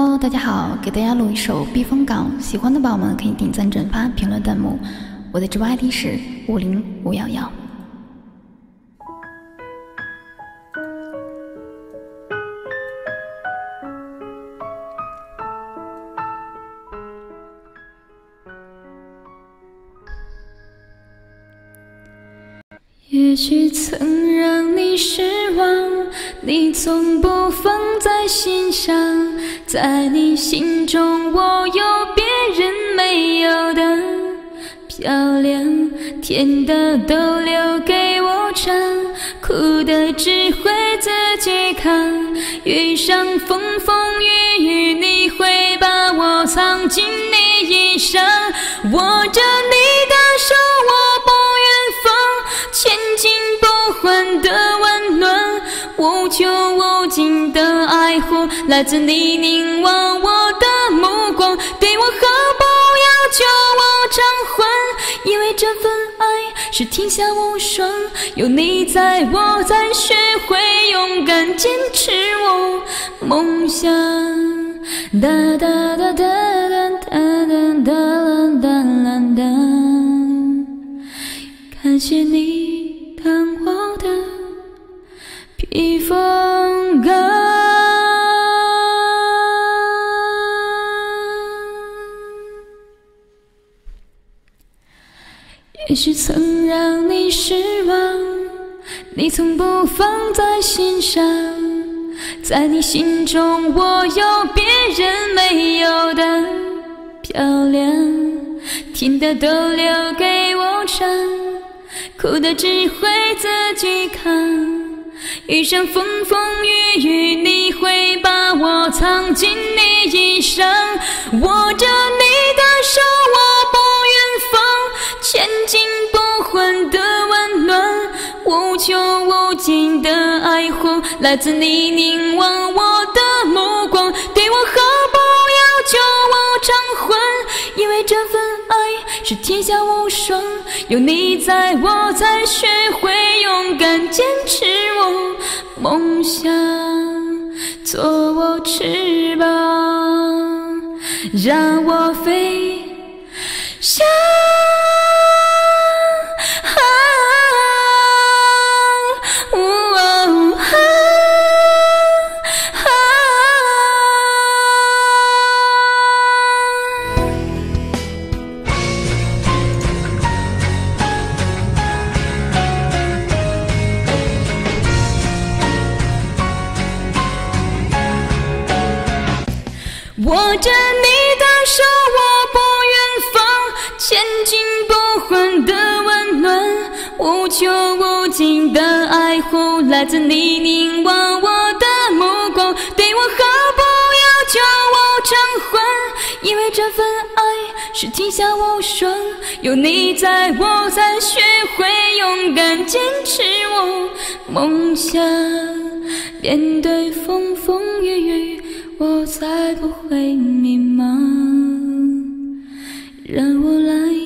Hello， 大家好，给大家录一首避风港，喜欢的宝宝们可以点赞、转发、评论、弹幕。我的直播 ID 是50511。也许曾让你失望，你从不放在心上，在你心中我有别人没有的漂亮，甜的都留给我尝，苦的只会自己扛，遇上风风雨雨你会把我藏进你衣裳，握着你的手我不远方，千金不换的温暖，无穷无尽的爱护来自你凝望我的目光，对我好不要求我偿还，因为这份爱是天下无双，有你在我才学会勇敢坚持我梦想。哒哒哒哒哒哒哒哒哒哒，感谢你当我的避风港。也许曾让你失望，你从不放在心上，在你心中我有别人没有的漂亮，甜的都留给我尝，苦的只会自己扛，遇上风风雨雨你会把我藏进你衣裳，握着你的手我不远方，千金不换的温暖，无穷无尽的爱护来自你凝望我的目光，对我好不要求我偿还，因为这份爱是天下无双，有你在我才学会勇敢坚持我梦想，做我翅膀让我飞翔。握着你的手我不远方，千金不换的温暖，无穷无尽的爱护来自你凝望我的目光，对我好不要求我偿还，因为这份爱是天下无双，有你在我才学会勇敢坚持我梦想，面对风风雨雨我才不会迷茫，让我来